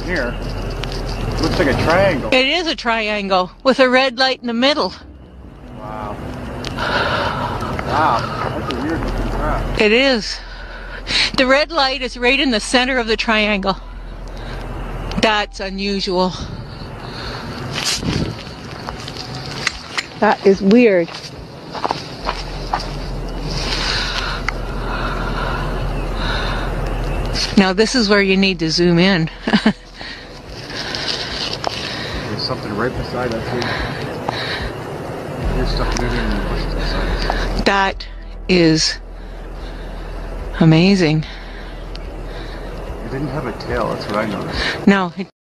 here. It looks like a triangle. It is a triangle with a red light in the middle. Wow. Wow, that's a weird looking craft. It is. The red light is right in the center of the triangle. That's unusual. That is weird. Now this is where you need to zoom in. There's something right beside us here. There's stuff moving in the bushes beside us. That is amazing. It didn't have a tail, that's what I noticed. No, it